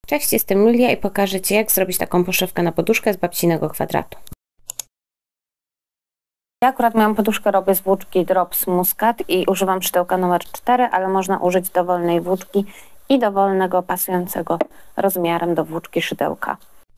Cześć, jestem Julia i pokażę Ci, jak zrobić taką poszewkę na poduszkę z babcinego kwadratu. Ja akurat moją poduszkę robię z włóczki Drops Muscat i używam szydełka numer 4, ale można użyć dowolnej włóczki i dowolnego pasującego rozmiarem do włóczki szydełka.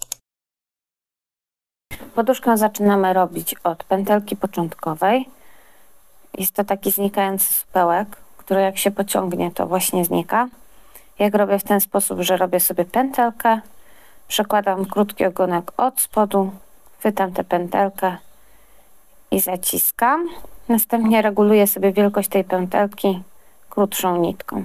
Poduszkę zaczynamy robić od pętelki początkowej. Jest to taki znikający supełek, który jak się pociągnie, to właśnie znika. Jak robię w ten sposób, że robię sobie pętelkę, przekładam krótki ogonek od spodu, chwytam tę pętelkę i zaciskam. Następnie reguluję sobie wielkość tej pętelki krótszą nitką.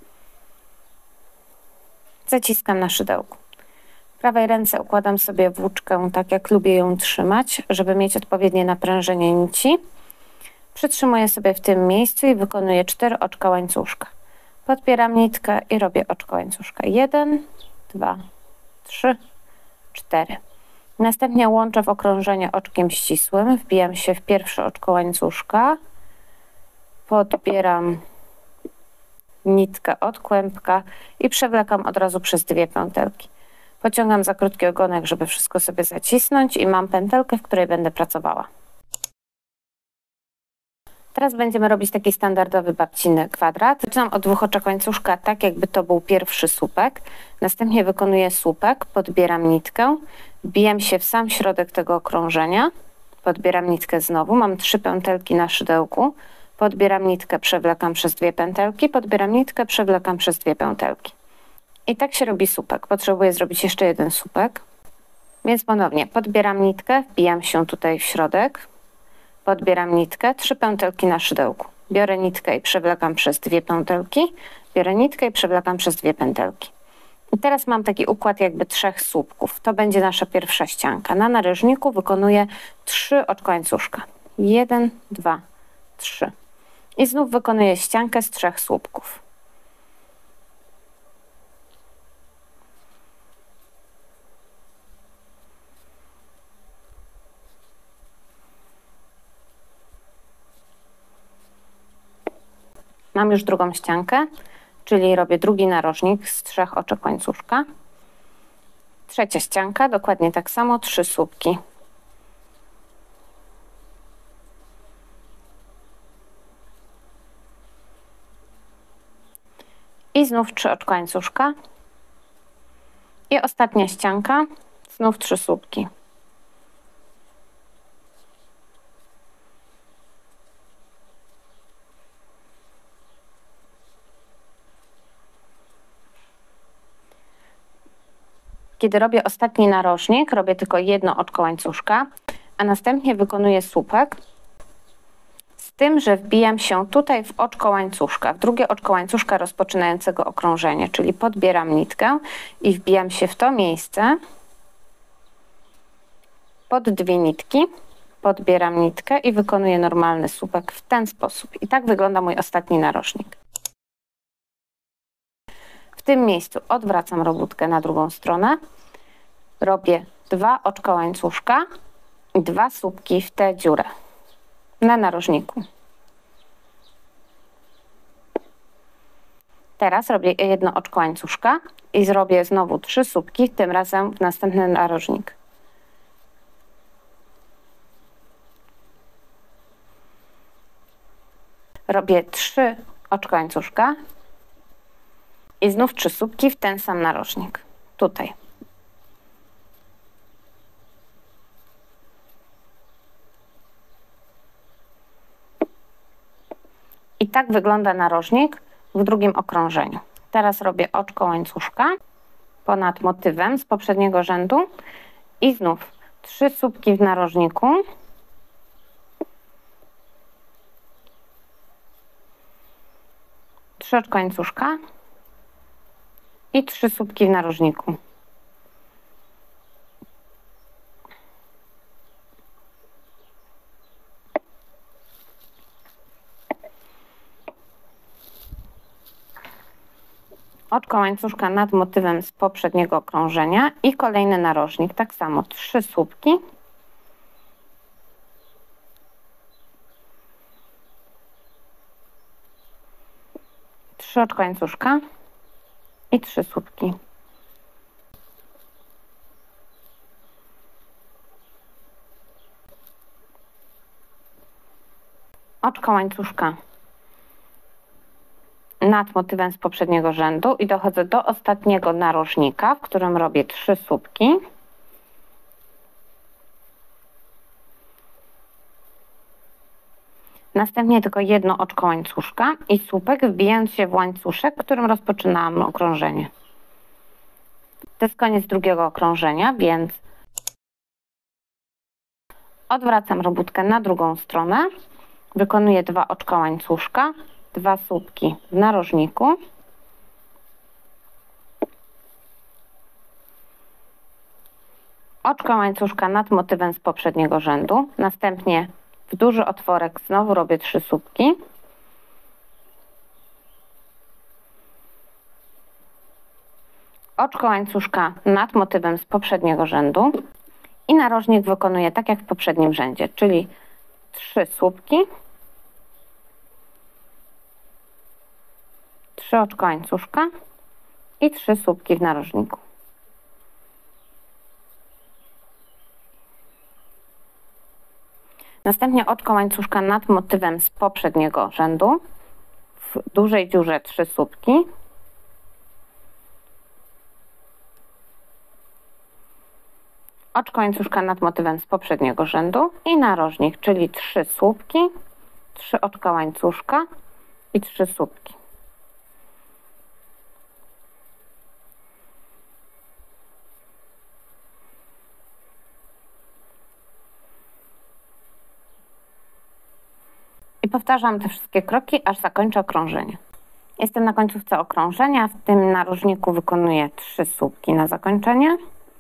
Zaciskam na szydełku. W prawej ręce układam sobie włóczkę tak, jak lubię ją trzymać, żeby mieć odpowiednie naprężenie nici. Przytrzymuję sobie w tym miejscu i wykonuję 4 oczka łańcuszka. Podpieram nitkę i robię oczko łańcuszka. 1, 2, 3, 4. Następnie łączę w okrążenie oczkiem ścisłym. Wbijam się w pierwsze oczko łańcuszka. Podbieram nitkę od kłębka i przewlekam od razu przez 2 pętelki. Pociągam za krótki ogonek, żeby wszystko sobie zacisnąć i mam pętelkę, w której będę pracowała. Teraz będziemy robić taki standardowy babciny kwadrat. Zaczynam od 2 oczek łańcuszka, tak jakby to był pierwszy słupek. Następnie wykonuję słupek, podbieram nitkę, wbijam się w sam środek tego okrążenia, podbieram nitkę znowu, mam 3 pętelki na szydełku, podbieram nitkę, przewlekam przez 2 pętelki, podbieram nitkę, przewlekam przez 2 pętelki. I tak się robi słupek. Potrzebuję zrobić jeszcze jeden słupek. Więc ponownie podbieram nitkę, wbijam się tutaj w środek, podbieram nitkę, 3 pętelki na szydełku. Biorę nitkę i przewlekam przez 2 pętelki, biorę nitkę i przewlekam przez 2 pętelki. I teraz mam taki układ jakby 3 słupków. To będzie nasza pierwsza ścianka. Na narożniku wykonuję 3 oczka łańcuszka. 1, 2, 3. I znów wykonuję ściankę z 3 słupków. Mam już drugą ściankę, czyli robię drugi narożnik z 3 oczek łańcuszka. Trzecia ścianka, dokładnie tak samo, 3 słupki. I znów 3 oczka łańcuszka. I ostatnia ścianka, znów 3 słupki. Kiedy robię ostatni narożnik, robię tylko 1 oczko łańcuszka, a następnie wykonuję słupek. Z tym, że wbijam się tutaj w oczko łańcuszka, w drugie oczko łańcuszka rozpoczynającego okrążenie, czyli podbieram nitkę i wbijam się w to miejsce pod 2 nitki, podbieram nitkę i wykonuję normalny słupek w ten sposób. I tak wygląda mój ostatni narożnik. W tym miejscu odwracam robótkę na drugą stronę, robię 2 oczka łańcuszka i 2 słupki w tę dziurę na narożniku. Teraz robię 1 oczko łańcuszka i zrobię znowu 3 słupki, tym razem w następny narożnik. Robię 3 oczka łańcuszka i znów 3 słupki w ten sam narożnik. Tutaj. I tak wygląda narożnik w drugim okrążeniu. Teraz robię oczko łańcuszka ponad motywem z poprzedniego rzędu i znów 3 słupki w narożniku. Trzy oczka łańcuszka i 3 słupki w narożniku. Oczko łańcuszka nad motywem z poprzedniego okrążenia i kolejny narożnik. Tak samo 3 słupki. Trzy oczka łańcuszka i 3 słupki. oczko łańcuszka nad motywem z poprzedniego rzędu i dochodzę do ostatniego narożnika, w którym robię 3 słupki. Następnie tylko jedno oczko łańcuszka i słupek, wbijając się w łańcuszek, którym rozpoczynałam okrążenie. To jest koniec drugiego okrążenia, więc odwracam robótkę na drugą stronę. Wykonuję 2 oczka łańcuszka, 2 słupki w narożniku. Oczko łańcuszka nad motywem z poprzedniego rzędu. Następnie w duży otworek znowu robię 3 słupki. Oczko łańcuszka nad motywem z poprzedniego rzędu. I narożnik wykonuję tak jak w poprzednim rzędzie, czyli 3 słupki, 3 oczka łańcuszka i 3 słupki w narożniku. Następnie oczko łańcuszka nad motywem z poprzedniego rzędu, w dużej dziurze 3 słupki, oczko łańcuszka nad motywem z poprzedniego rzędu i narożnik, czyli 3 słupki, 3 oczka łańcuszka i 3 słupki. I powtarzam te wszystkie kroki, aż zakończę okrążenie. Jestem na końcówce okrążenia, w tym narożniku wykonuję 3 słupki na zakończenie.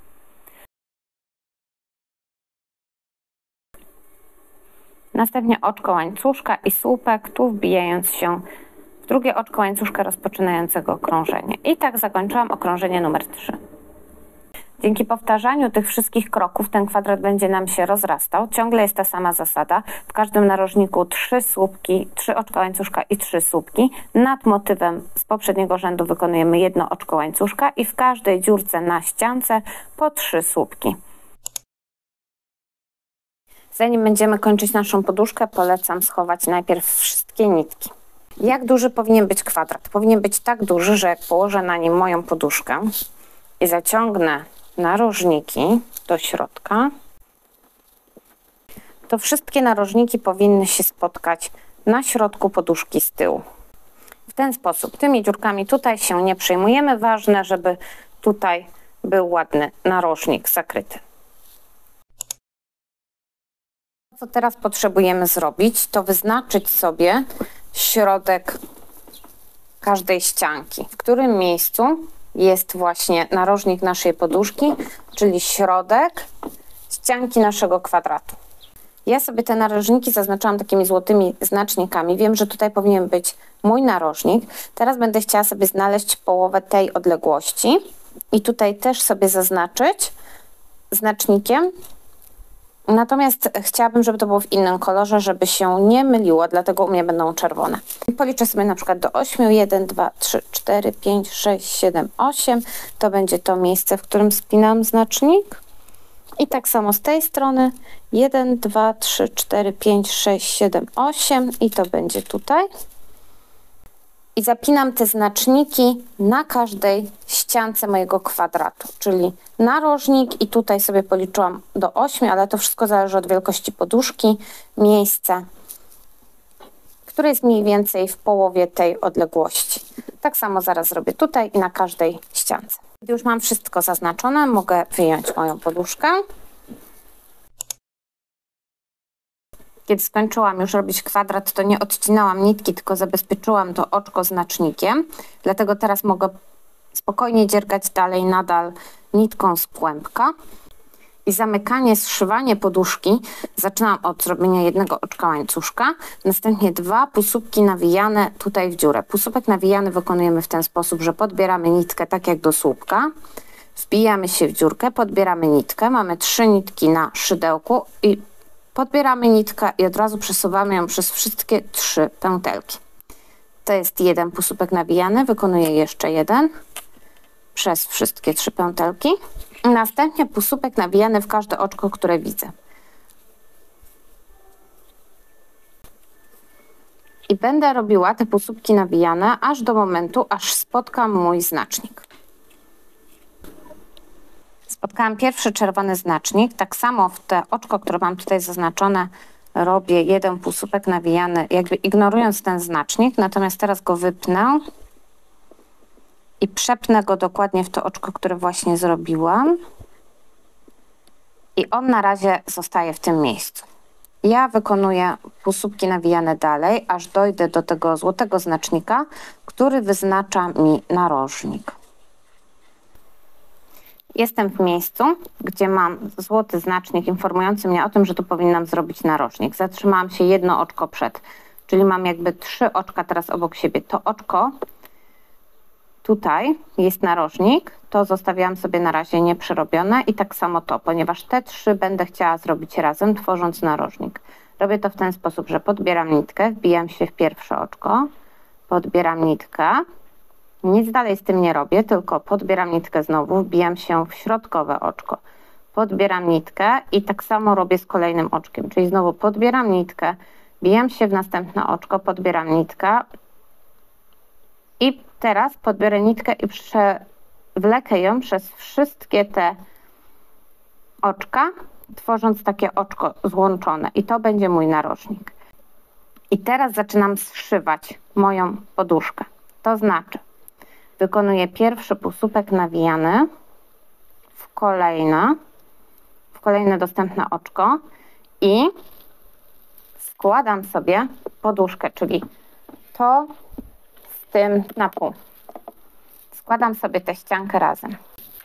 Następnie oczko łańcuszka i słupek, tu wbijając się w drugie oczko łańcuszka rozpoczynającego okrążenie. I tak zakończyłam okrążenie numer 3. Dzięki powtarzaniu tych wszystkich kroków ten kwadrat będzie nam się rozrastał. Ciągle jest ta sama zasada. W każdym narożniku 3 słupki, 3 oczka łańcuszka i 3 słupki. Nad motywem z poprzedniego rzędu wykonujemy jedno oczko łańcuszka i w każdej dziurce na ściance po 3 słupki. Zanim będziemy kończyć naszą poduszkę, polecam schować najpierw wszystkie nitki. Jak duży powinien być kwadrat? Powinien być tak duży, że jak położę na nim moją poduszkę i zaciągnę narożniki do środka, to wszystkie narożniki powinny się spotkać na środku poduszki z tyłu. W ten sposób, tymi dziurkami tutaj się nie przejmujemy. Ważne, żeby tutaj był ładny narożnik zakryty. Co teraz potrzebujemy zrobić, to wyznaczyć sobie środek każdej ścianki, w którym miejscu jest właśnie narożnik naszej poduszki, czyli środek ścianki naszego kwadratu. Ja sobie te narożniki zaznaczałam takimi złotymi znacznikami. Wiem, że tutaj powinien być mój narożnik. Teraz będę chciała sobie znaleźć połowę tej odległości i tutaj też sobie zaznaczyć znacznikiem. Natomiast chciałabym, żeby to było w innym kolorze, żeby się nie myliło, dlatego u mnie będą czerwone. Policzę sobie na przykład do 8. 1, 2, 3, 4, 5, 6, 7, 8. To będzie to miejsce, w którym spinam znacznik. I tak samo z tej strony. 1, 2, 3, 4, 5, 6, 7, 8. I to będzie tutaj. I zapinam te znaczniki na każdej ściance mojego kwadratu, czyli narożnik i tutaj sobie policzyłam do 8, ale to wszystko zależy od wielkości poduszki, miejsce, które jest mniej więcej w połowie tej odległości. Tak samo zaraz zrobię tutaj i na każdej ściance. Gdy już mam wszystko zaznaczone, mogę wyjąć moją poduszkę. Kiedy skończyłam już robić kwadrat, to nie odcinałam nitki, tylko zabezpieczyłam to oczko znacznikiem. Dlatego teraz mogę spokojnie dziergać dalej nadal nitką z kłębka. I zamykanie, zszywanie poduszki zaczynam od zrobienia jednego oczka łańcuszka, następnie 2 półsłupki nawijane tutaj w dziurę. Półsłupek nawijany wykonujemy w ten sposób, że podbieramy nitkę tak jak do słupka, wbijamy się w dziurkę, podbieramy nitkę, mamy 3 nitki na szydełku i podbieramy nitkę i od razu przesuwamy ją przez wszystkie 3 pętelki. To jest jeden półsłupek nawijany, wykonuję jeszcze jeden przez wszystkie 3 pętelki. Następnie półsłupek nawijany w każde oczko, które widzę. I będę robiła te półsłupki nawijane aż do momentu, aż spotkam mój znacznik. Spotkałam pierwszy czerwony znacznik. Tak samo w te oczko, które mam tutaj zaznaczone, robię jeden półsłupek nawijany, jakby ignorując ten znacznik. Natomiast teraz go wypnę i przepnę go dokładnie w to oczko, które właśnie zrobiłam. I on na razie zostaje w tym miejscu. Ja wykonuję półsłupki nawijane dalej, aż dojdę do tego złotego znacznika, który wyznacza mi narożnik. Jestem w miejscu, gdzie mam złoty znacznik informujący mnie o tym, że tu powinnam zrobić narożnik. Zatrzymałam się jedno oczko przed, czyli mam jakby 3 oczka teraz obok siebie. To oczko tutaj jest narożnik, to zostawiałam sobie na razie nieprzerobione i tak samo to, ponieważ te 3 będę chciała zrobić razem, tworząc narożnik. Robię to w ten sposób, że podbieram nitkę, wbijam się w pierwsze oczko, podbieram nitkę, nic dalej z tym nie robię, tylko podbieram nitkę znowu, wbijam się w środkowe oczko, podbieram nitkę i tak samo robię z kolejnym oczkiem, czyli znowu podbieram nitkę, wbijam się w następne oczko, podbieram nitkę i teraz podbiorę nitkę i przewlekę ją przez wszystkie te oczka, tworząc takie oczko złączone i to będzie mój narożnik. I teraz zaczynam zszywać moją poduszkę, to znaczy wykonuję pierwszy półsłupek nawijany w kolejne dostępne oczko i składam sobie poduszkę, czyli to z tym na pół. Składam sobie tę ściankę razem.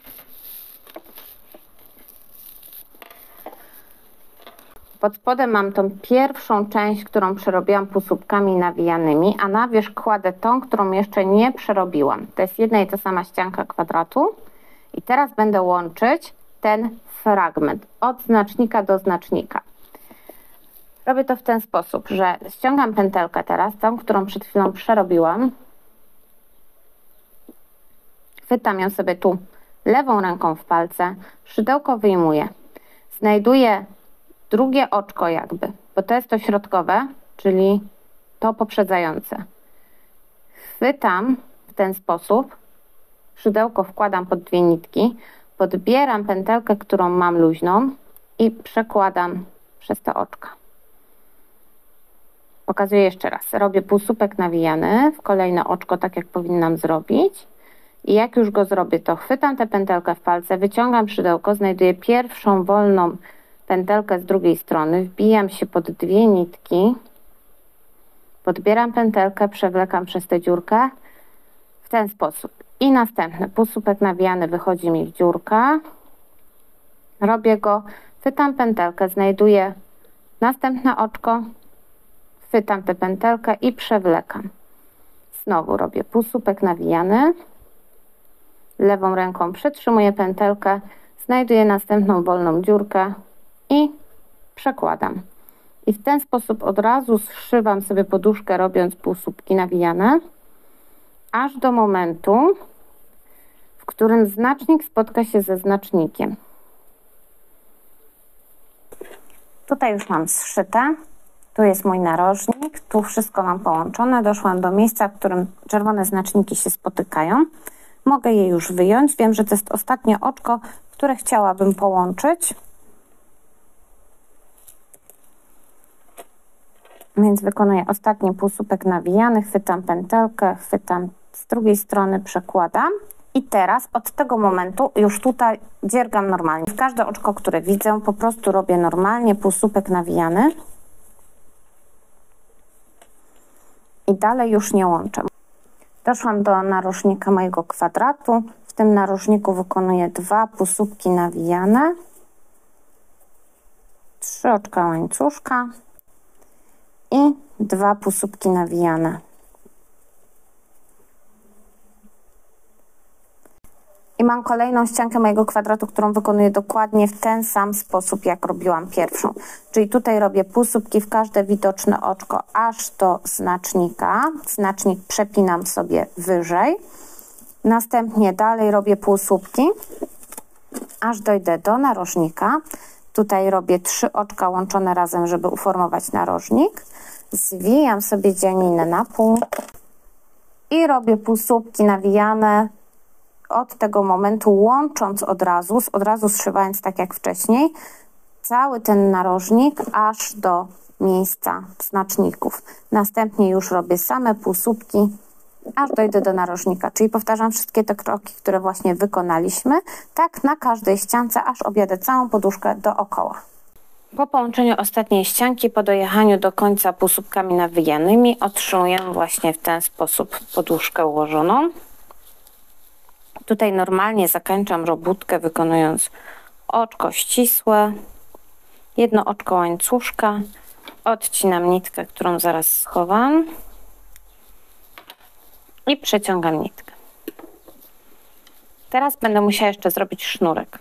Pod spodem mam tą pierwszą część, którą przerobiłam półsłupkami nawijanymi, a na wierzch kładę tą, którą jeszcze nie przerobiłam. To jest jedna i ta sama ścianka kwadratu. I teraz będę łączyć ten fragment od znacznika do znacznika. Robię to w ten sposób, że ściągam pętelkę teraz, tą, którą przed chwilą przerobiłam. Chwytam ją sobie tu lewą ręką w palce, szydełko wyjmuję. Znajduję drugie oczko jakby, bo to jest to środkowe, czyli to poprzedzające. Chwytam w ten sposób, szydełko wkładam pod 2 nitki, podbieram pętelkę, którą mam luźną i przekładam przez te oczka. Pokazuję jeszcze raz. Robię półsłupek nawijany w kolejne oczko, tak jak powinnam zrobić. I jak już go zrobię, to chwytam tę pętelkę w palce, wyciągam szydełko, znajduję pierwszą wolną pętelkę z drugiej strony, wbijam się pod 2 nitki, podbieram pętelkę, przewlekam przez tę dziurkę w ten sposób. I następny półsłupek nawijany wychodzi mi w dziurkę, robię go, chwytam pętelkę, znajduję następne oczko, chwytam tę pętelkę i przewlekam. Znowu robię półsłupek nawijany, lewą ręką przytrzymuję pętelkę, znajduję następną wolną dziurkę i przekładam. I w ten sposób od razu zszywam sobie poduszkę, robiąc półsłupki nawijane, aż do momentu, w którym znacznik spotka się ze znacznikiem. Tutaj już mam zszyte, tu jest mój narożnik, tu wszystko mam połączone, doszłam do miejsca, w którym czerwone znaczniki się spotykają. Mogę je już wyjąć, wiem, że to jest ostatnie oczko, które chciałabym połączyć. Więc wykonuję ostatni półsłupek nawijany, chwytam pętelkę, chwytam z drugiej strony, przekładam. I teraz od tego momentu już tutaj dziergam normalnie. W każde oczko, które widzę, po prostu robię normalnie półsłupek nawijany. I dalej już nie łączę. Doszłam do narożnika mojego kwadratu. W tym narożniku wykonuję 2 półsłupki nawijane, 3 oczka łańcuszka i 2 półsłupki nawijane. I mam kolejną ściankę mojego kwadratu, którą wykonuję dokładnie w ten sam sposób, jak robiłam pierwszą. Czyli tutaj robię półsłupki w każde widoczne oczko, aż do znacznika. Znacznik przepinam sobie wyżej. Następnie dalej robię półsłupki, aż dojdę do narożnika. Tutaj robię 3 oczka łączone razem, żeby uformować narożnik. Zwijam sobie dzianinę na pół i robię półsłupki nawijane od tego momentu, łącząc od razu zszywając tak jak wcześniej, cały ten narożnik aż do miejsca znaczników. Następnie już robię same półsłupki, aż dojdę do narożnika, czyli powtarzam wszystkie te kroki, które właśnie wykonaliśmy, tak na każdej ściance, aż objadę całą poduszkę dookoła. Po połączeniu ostatniej ścianki, po dojechaniu do końca półsłupkami nawijanymi, otrzymuję właśnie w ten sposób poduszkę ułożoną. Tutaj normalnie zakończam robótkę, wykonując oczko ścisłe, jedno oczko łańcuszka, odcinam nitkę, którą zaraz schowam i przeciągam nitkę. Teraz będę musiała jeszcze zrobić sznurek.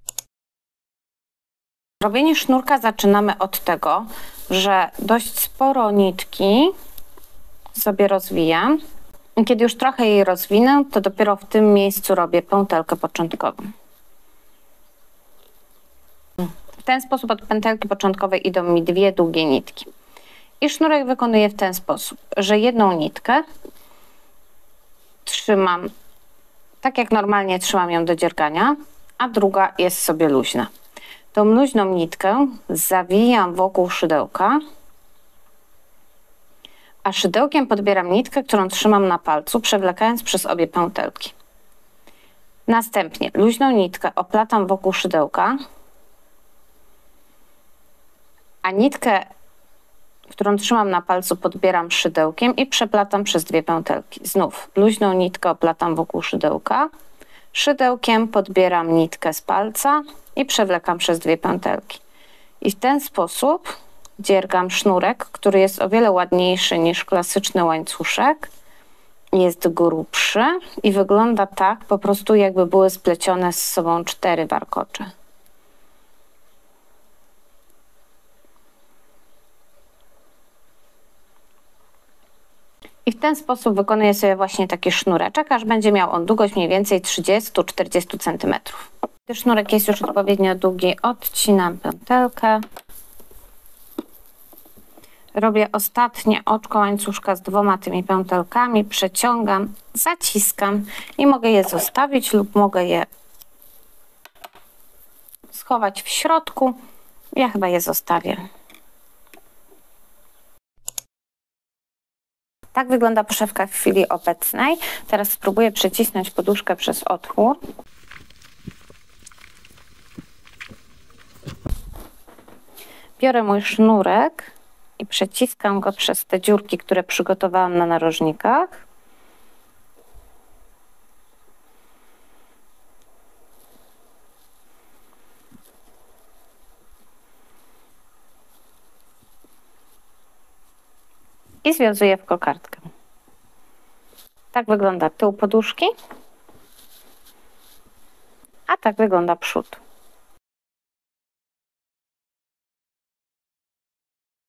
Robienie sznurka zaczynamy od tego, że dość sporo nitki sobie rozwijam. I kiedy już trochę jej rozwinę, to dopiero w tym miejscu robię pętelkę początkową. W ten sposób od pętelki początkowej idą mi 2 długie nitki. I sznurek wykonuję w ten sposób, że jedną nitkę trzymam tak jak normalnie trzymam ją do dziergania, a druga jest sobie luźna. Tą luźną nitkę zawijam wokół szydełka, a szydełkiem podbieram nitkę, którą trzymam na palcu, przewlekając przez obie pętelki. Następnie luźną nitkę oplatam wokół szydełka, a nitkę, którą trzymam na palcu, podbieram szydełkiem i przeplatam przez 2 pętelki. Znów luźną nitkę oplatam wokół szydełka, szydełkiem podbieram nitkę z palca i przewlekam przez 2 pętelki. I w ten sposób dziergam sznurek, który jest o wiele ładniejszy niż klasyczny łańcuszek. Jest grubszy i wygląda tak po prostu, jakby były splecione z sobą 4 warkocze. I w ten sposób wykonuję sobie właśnie taki sznureczek, aż będzie miał on długość mniej więcej 30-40 cm. Gdy sznurek jest już odpowiednio długi, odcinam pętelkę. Robię ostatnie oczko łańcuszka z 2 tymi pętelkami, przeciągam, zaciskam i mogę je zostawić lub mogę je schować w środku. Ja chyba je zostawię. Tak wygląda poszewka w chwili obecnej. Teraz spróbuję przycisnąć poduszkę przez otwór. Biorę mój sznurek i przeciskam go przez te dziurki, które przygotowałam na narożnikach. I związuję w kokardkę. Tak wygląda tył poduszki, a tak wygląda przód.